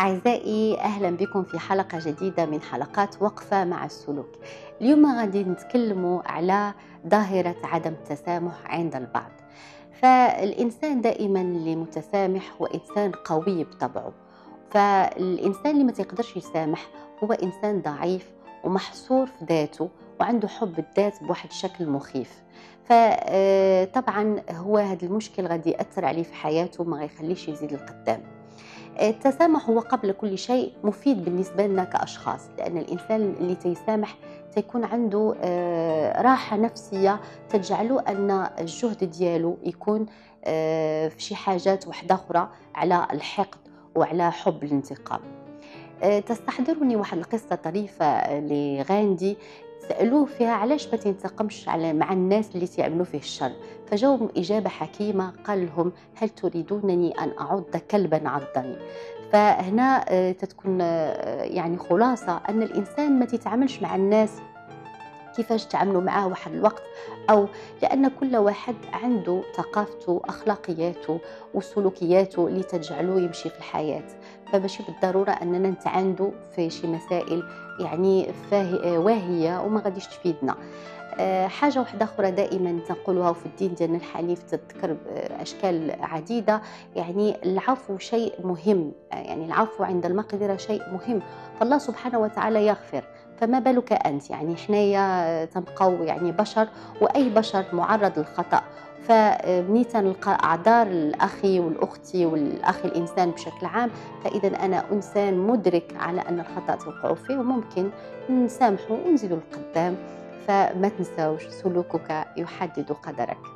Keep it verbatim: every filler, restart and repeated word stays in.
أعزائي، أهلا بكم في حلقة جديدة من حلقات وقفة مع السلوك. اليوم غادي نتكلموا على ظاهرة عدم التسامح عند البعض. فالإنسان دائما اللي متسامح هو إنسان قوي بطبعه، فالإنسان اللي ما تقدرش يسامح هو إنسان ضعيف ومحصور في ذاته وعنده حب الذات بواحد الشكل مخيف. فطبعا هو هذا المشكل غادي يأثر عليه في حياته، ما غيخليش يزيد القدام. التسامح هو قبل كل شيء مفيد بالنسبة لنا كأشخاص، لأن الإنسان اللي تيسامح تيكون عنده آه، راحة نفسية تجعله أن الجهد دياله يكون آه، في شي حاجات واحدة أخرى على الحقد وعلى حب الانتقام. آه، تستحضرني واحد القصة طريفة لغاندي، سألوه فيها علاش ما تنتقمش على مع الناس اللي تعملوا فيه الشر، فجاوبهم إجابة حكيمة، قال لهم: هل تريدونني أن أعض كلبا عضني؟ فهنا آه، تتكون آه، يعني خلاصة أن الإنسان ما تتعاملش مع الناس كيفاش تعاملوا معاه واحد الوقت، أو لأن كل واحد عنده ثقافته، أخلاقياته وسلوكياته اللي تجعله يمشي في الحياة. فماشي بالضرورة أننا نتعاندوا في شي مسائل يعني فاه- واهية وما غاديش تفيدنا. آه، حاجة واحدة أخرى دائما تنقلها في الدين ديالنا الحنيف، تذكر بأشكال عديدة. يعني العفو شيء مهم، آه، يعني العفو عند المقدرة شيء مهم، فالله سبحانه وتعالى يغفر، فما بالك أنت؟ يعني حنايا تنبقاو يعني بشر، وأي بشر معرض للخطأ. فمني تنلقى أعذار الأخي والأختي والأخ الإنسان بشكل عام، فإذا أنا إنسان مدرك على أن الخطأ توقع فيه وممكن نسامحه ونزيدوا القدام. فما تنساوش، سلوكك يحدد قدرك.